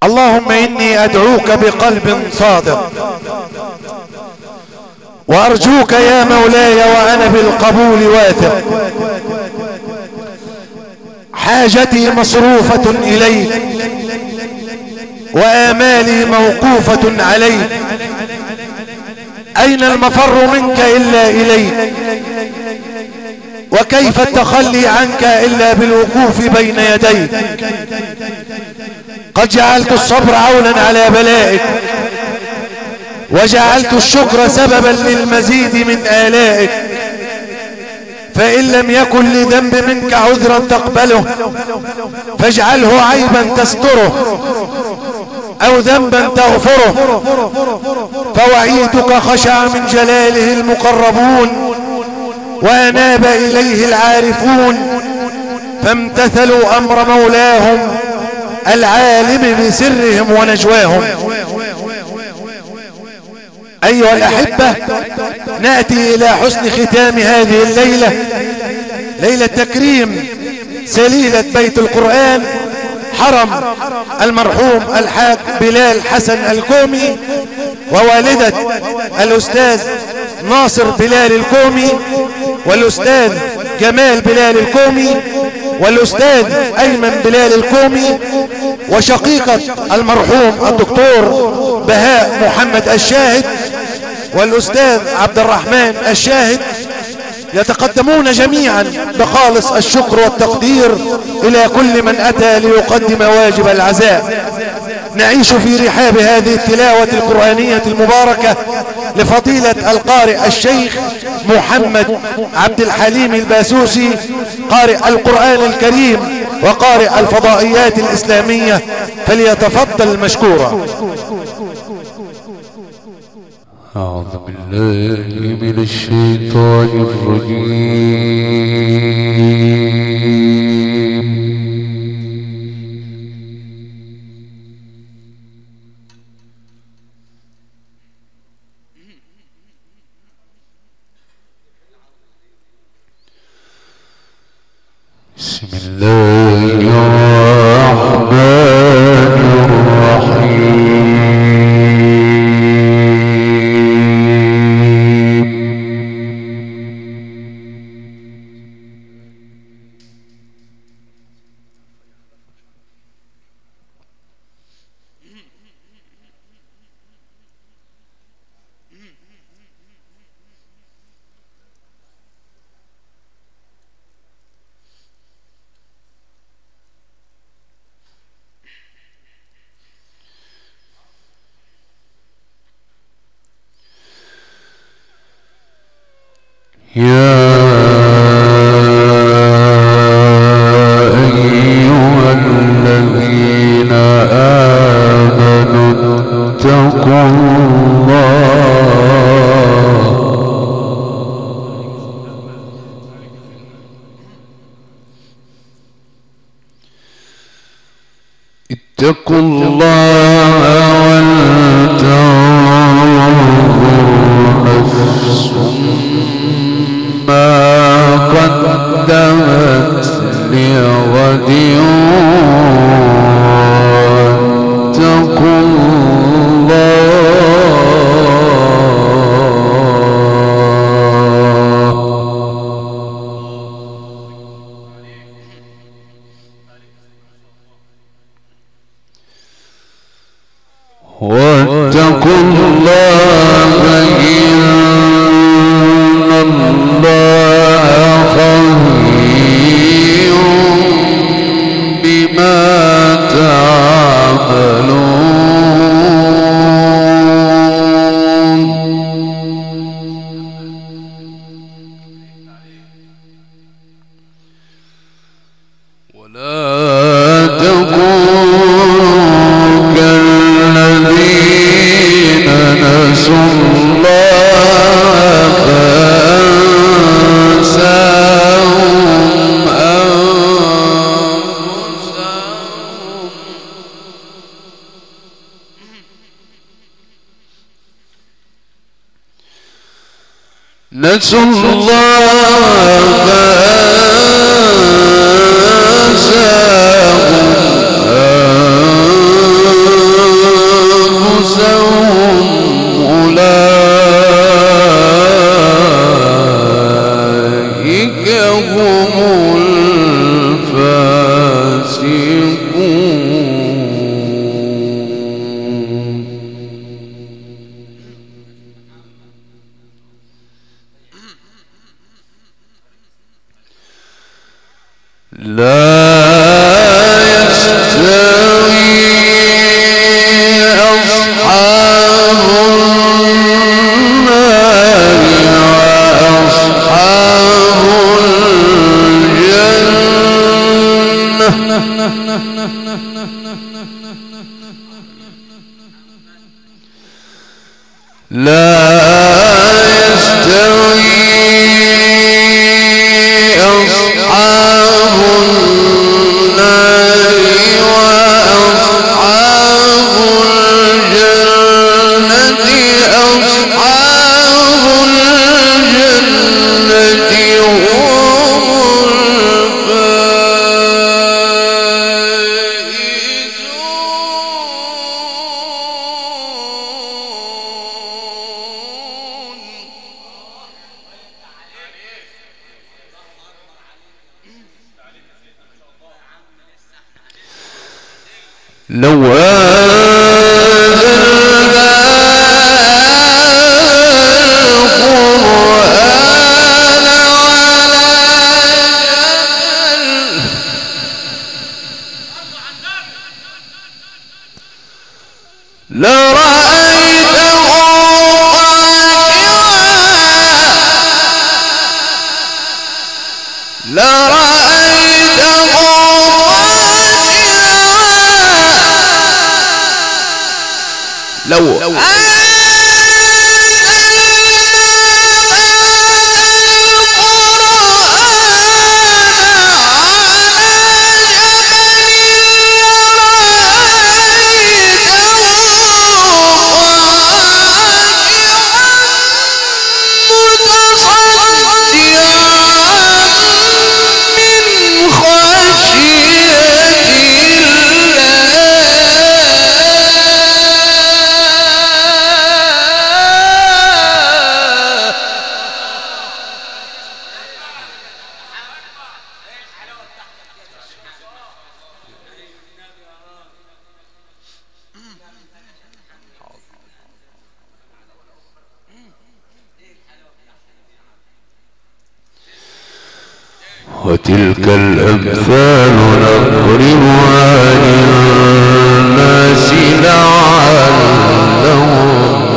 اللهم إني أدعوك بقلب صادق وأرجوك يا مولاي وأنا بالقبول واثق، حاجتي مصروفة إليك وآمالي موقوفة عليك، أين المفر منك إلا إليك، وكيف التخلي عنك إلا بالوقوف بين يديك. قد جعلت الصبر عونا على بلائك، وجعلت الشكر سببا للمزيد من آلائك، فإن لم يكن لذنب منك عذرا تقبله فاجعله عيبا تستره أو ذنبا تغفره، فوعيدك خشع من جلاله المقربون وأناب إليه العارفون، فامتثلوا أمر مولاهم العالم بسرهم ونجواهم. أيها الأحبة، نأتي إلى حسن ختام هذه الليلة، ليلة تكريم سليلة بيت القرآن حرم المرحوم الحاج بلال حسن الكومي ووالدة الأستاذ ناصر بلال الكومي والأستاذ جمال بلال الكومي والأستاذ أيمن بلال الكومي وشقيقة المرحوم الدكتور بهاء محمد الشاهد والأستاذ عبد الرحمن الشاهد، يتقدمون جميعا بخالص الشكر والتقدير إلى كل من أتى ليقدم واجب العزاء. نعيش في رحاب هذه التلاوة القرآنية المباركة لفضيلة القارئ الشيخ محمد عبد الحليم الباسوسي، قارئ القرآن الكريم وقارئ الفضائيات الإسلامية، فليتفضل مشكورا. أعوذ بالله من الشيطان الرجيم. بسم الله الرحمن الرحيم. يا أيها الذين آمنوا اتقوا الله ولتنظر نفس ما قدمت لغد واتقوا الله إن الله خبير بما تعملون. ولا تكونوا كالذين نسوا الله فأنساهم أنفسهم. نسوا الله فأنساهم لو أنزلنا القرآن على جبل لرأيته لو وتلك الأمثال نضربها للناس لعلهم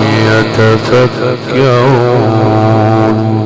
يتفكرون.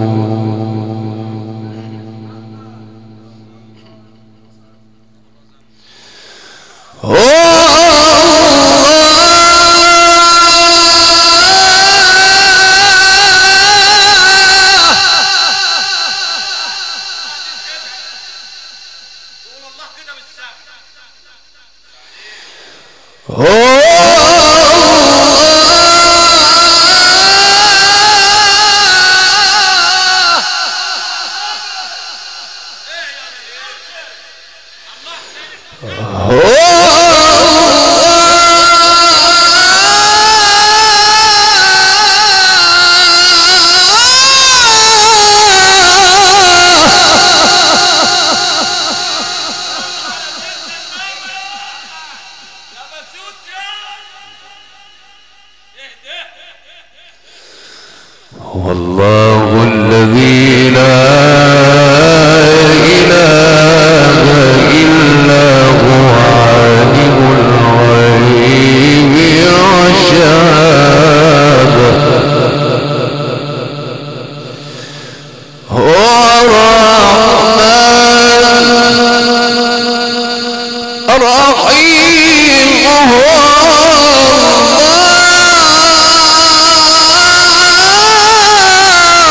والله الذي لا إله إلا هو عالم الغيب والشهادة هو الرحمن الرحيم هو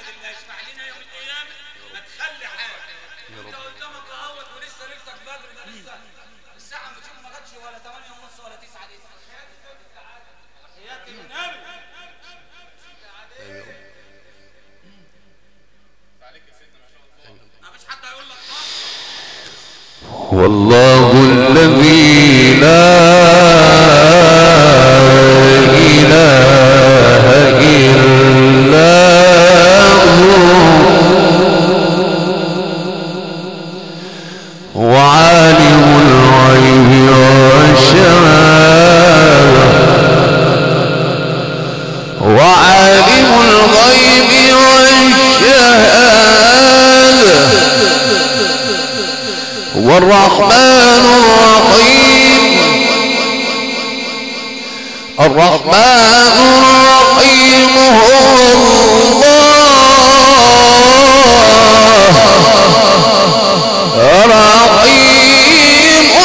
محمد اللي هيشفع لنا يوم القيامه ما تخلي حاجه. انت قدامك اهوت ولسه ليلتك بدر، ده لسه الساعه ما جاتش ولا 8:30 ولا 9 دقيقة. حياة النبي. ما فيش حد هيقول لك والله الذي لا إله إلا هو وعالم الغيب والشهادة وعالم الغيب والشهادة والرحمن الرحيم الرحمن الرحيم هو الله الرحيم هو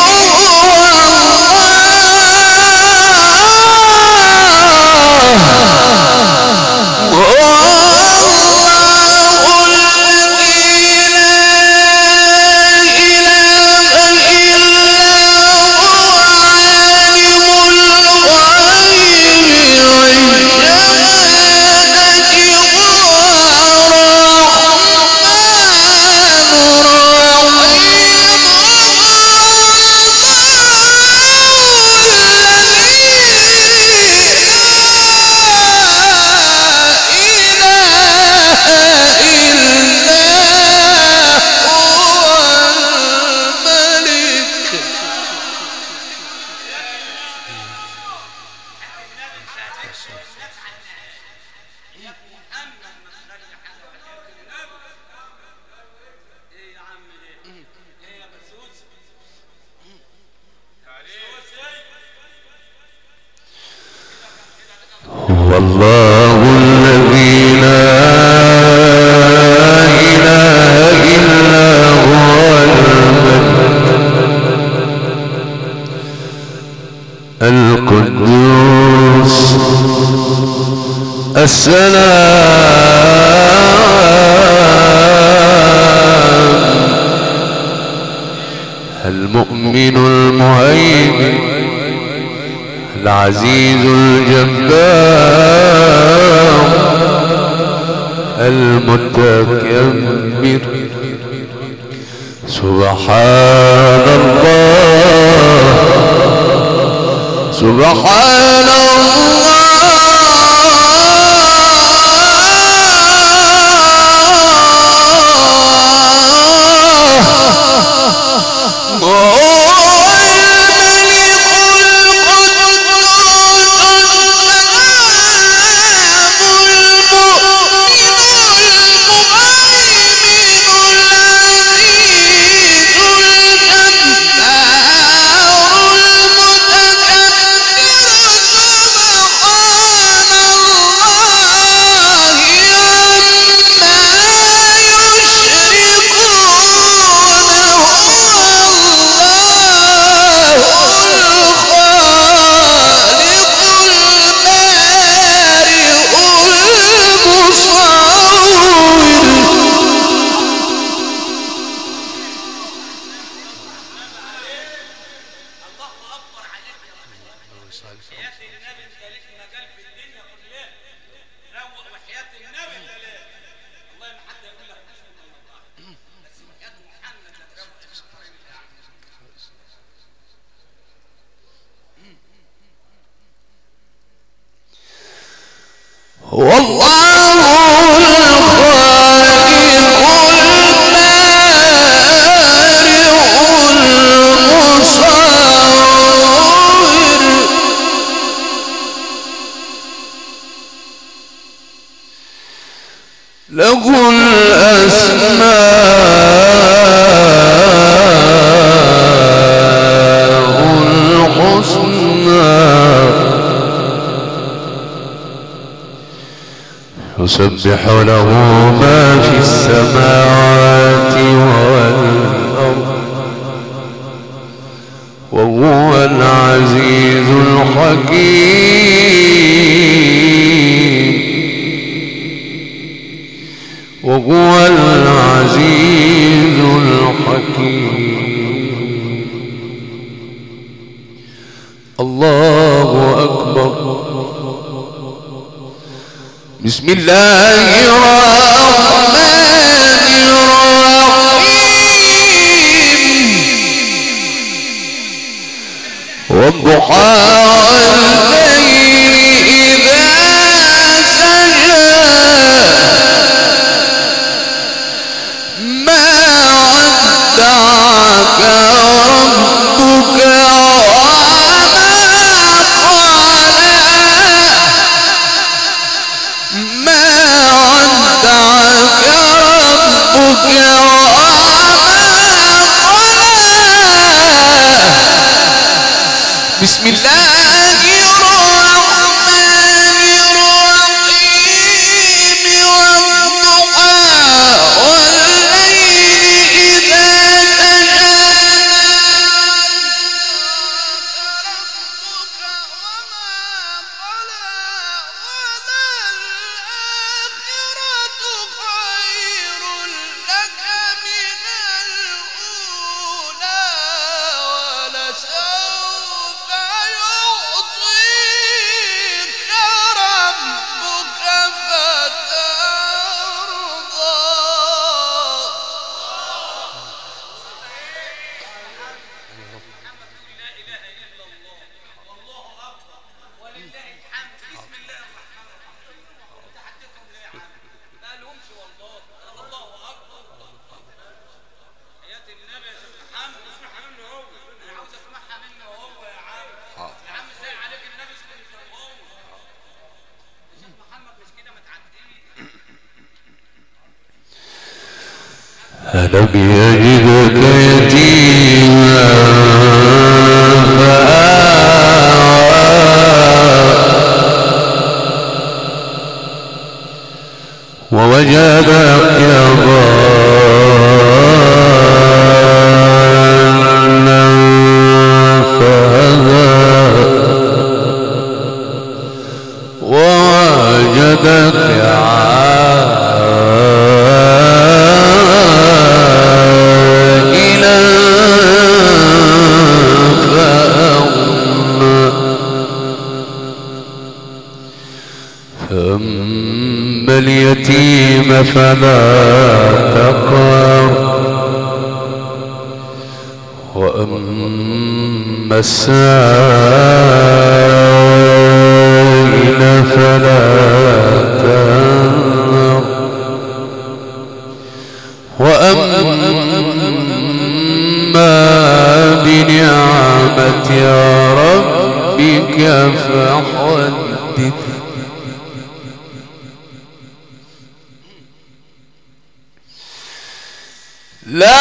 والله الذي لا إله إلا هو القدوس السلام المؤمن المهيمن العزيز الجبار المتكبر سبحان الله سبحان الله له الأسماء الحسنى يسبح له ما في السماوات والأرض وهو العزيز الحكيم وهو العزيز الحكيم. الله أكبر. بسم الله الرحمن الرحيم. والضحى والليل إذا سجى ما ودعك ربك بسم الله الرحمن الرحيم. والضحى والليل إذا سجى ربك وما قلى وللآخرة خير لك من الأولى ولسوف يعطيك ربك فترضى. لا إله إلا الله والله أكبر ولله الحمد. بسم الله الرحمن الرحيم. أنت حددتهم ليه يا عم؟ ما لهمش والله. الله أكبر. حياة النبي يا شيخ محمد. اسمعها منه هو. أنا عاوز أسمعها منه هو يا عم. يا عم ساي عليك النبي اسمه هو. يا شيخ محمد مش كده ما تعديش. ألم يجدك يتيما فآوى ووجدك ضالا فهدى ووجدك عائلا فأغنى فأما اليتيم فلا تقهر وأما السائل فلا تنهر وأما بنعمة ربك فحدث. لا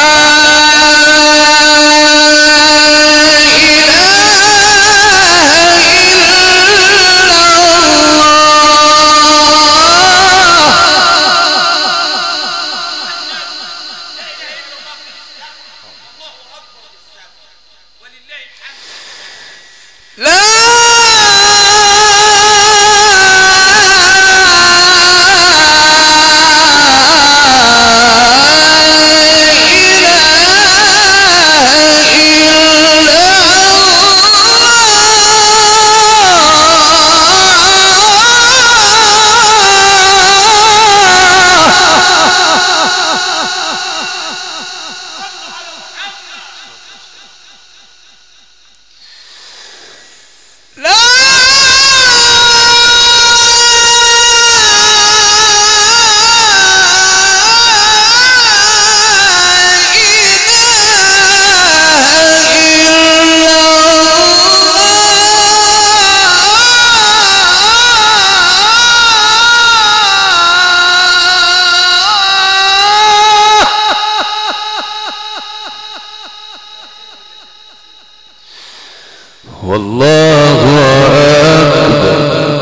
والله أكبر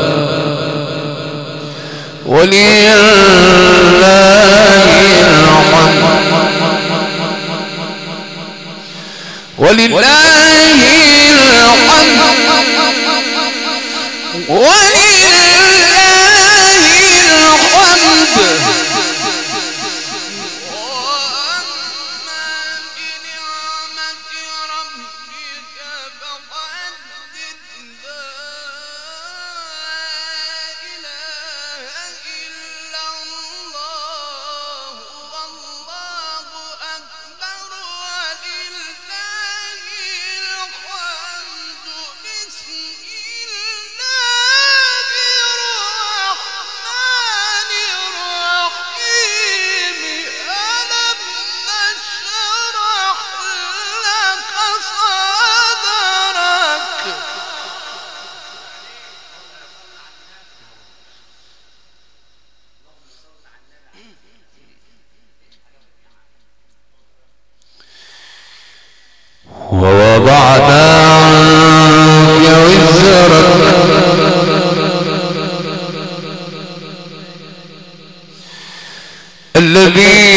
ولله الحمد ولله الحمد ولله الحمد ووضعنا عنك وزرك الذي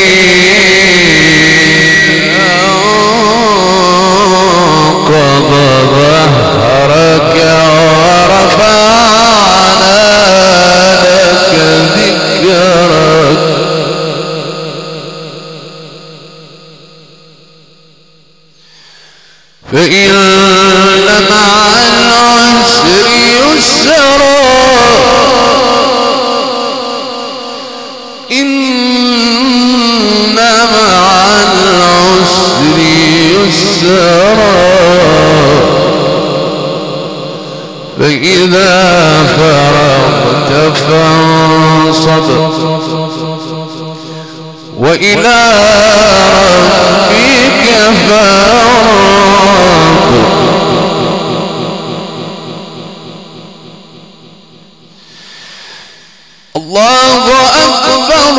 أنقض ظهرك ورفعنا لك ذكرك فإن مع العسر يسرا إن مع العسر يسرا فإذا فرغت فانصب وإلى ربك فارغب الله أكبر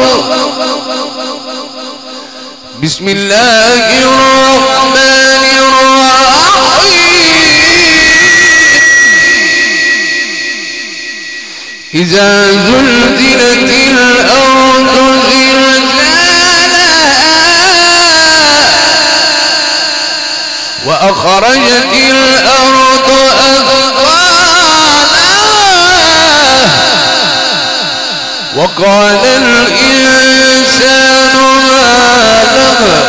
بسم الله الرحمن الرحيم إذا زلزلت الأرض زلزالها وأخرجت الأرض أثقالها وقال الإنسان ما لها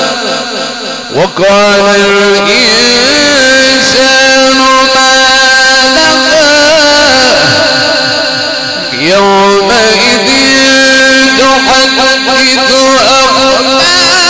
وقال الإنسان ما لها يومئذ تحدث أخبارها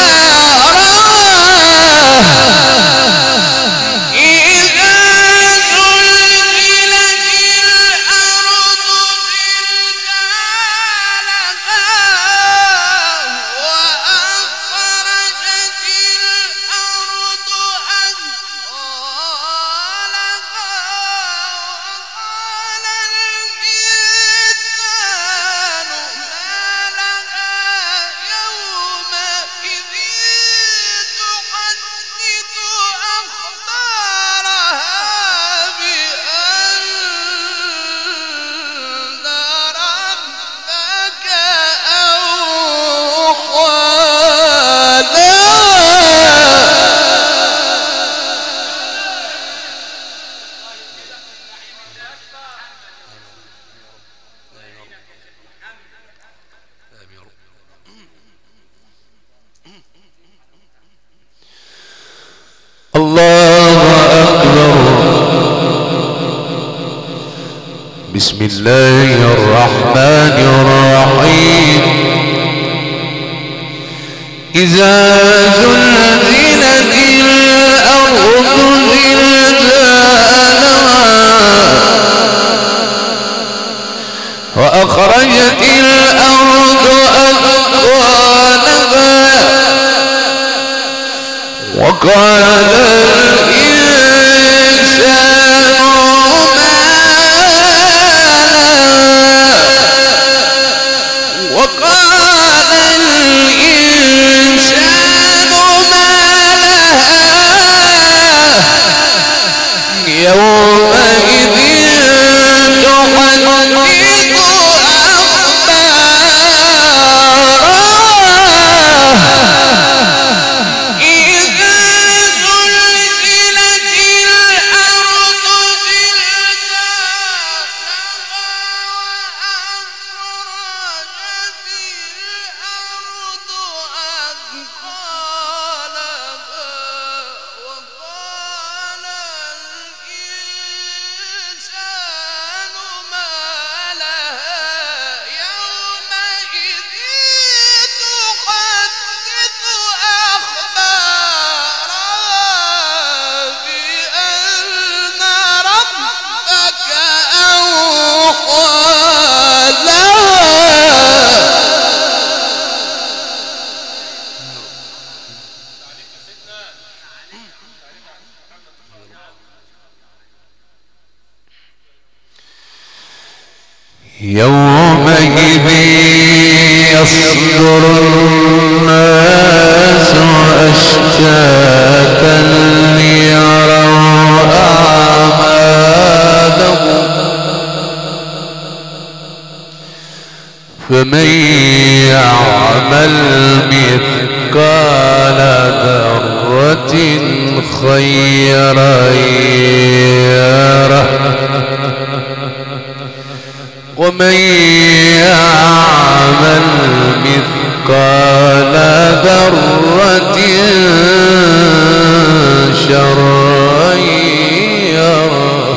بسم الله الرحمن الرحيم إذا زلزلت الأرض زلزالها وأخرجت الأرض أثقالها وقال الإنسان وقال الإنسان ما لها يومئذ تحدث أخبارها إذا زلزلت الأرض يومئذ يصدر الناس أشتاتا ليروا أعمالهم فمن يعمل مثقال ذرة خيرا يره ومن يعمل مثقال ذرة شرا يره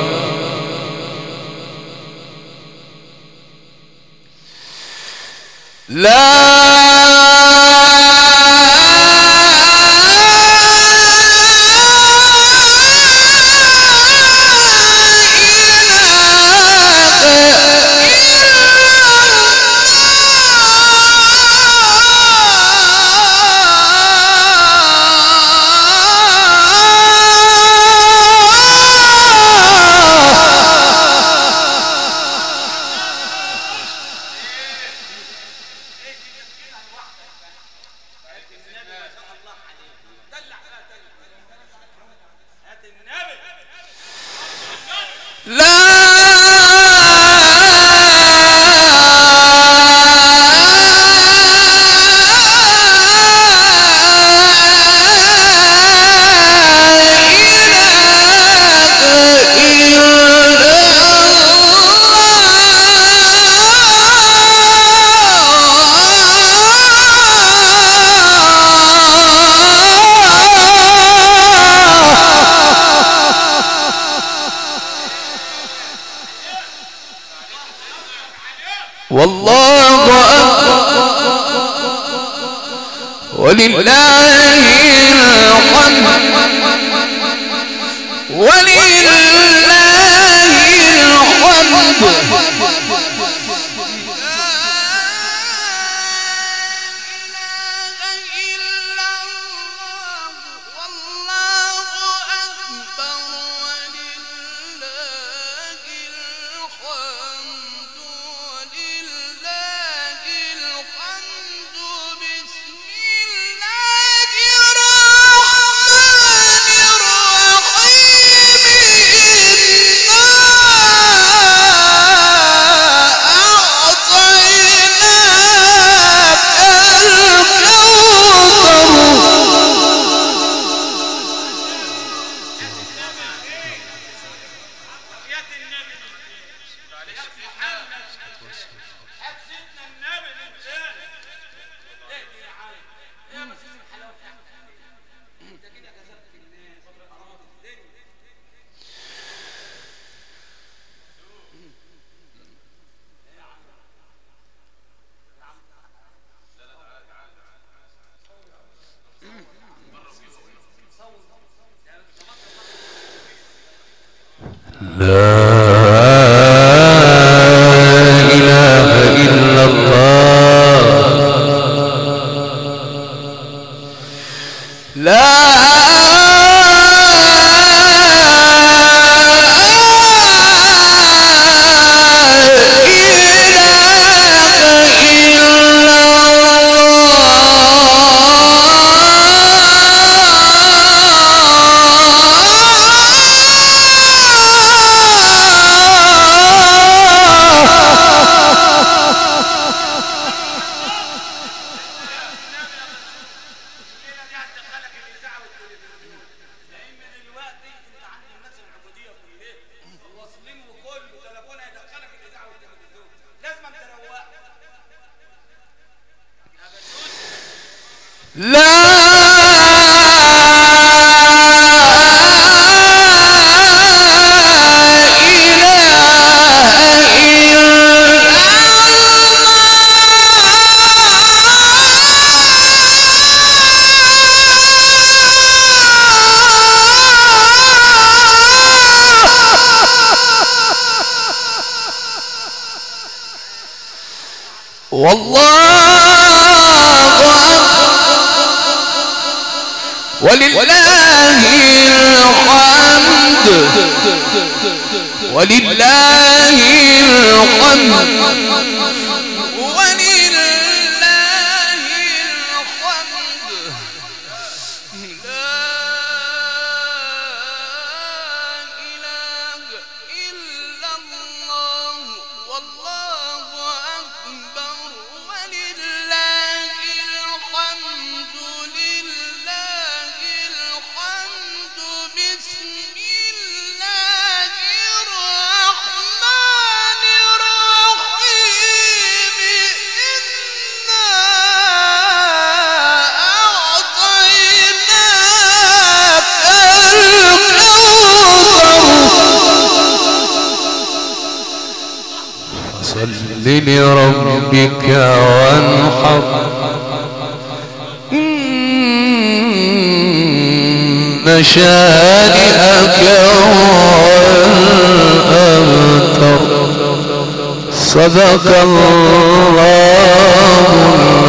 لا والله أكبر ولله الحمد ولله الحمد ولله الحمد ولله الحمد فصل لربك وانحر إن شانئك هو الأبتر. صدق الله